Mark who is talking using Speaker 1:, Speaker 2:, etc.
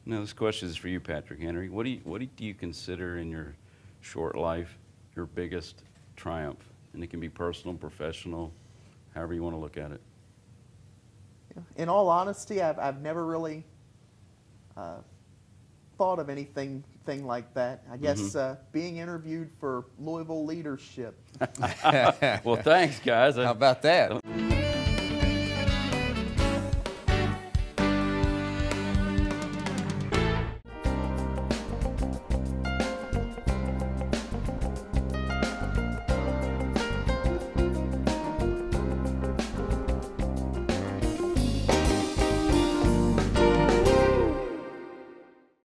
Speaker 1: Now, this question is for you, Patrick. Henry, what do you consider in your short life your biggest triumph? And it can be personal, professional, however you want to look at it.
Speaker 2: In all honesty, I've never really thought of anything like that. I guess being interviewed for Louisville leadership.
Speaker 1: Well, thanks, guys.
Speaker 3: How about that?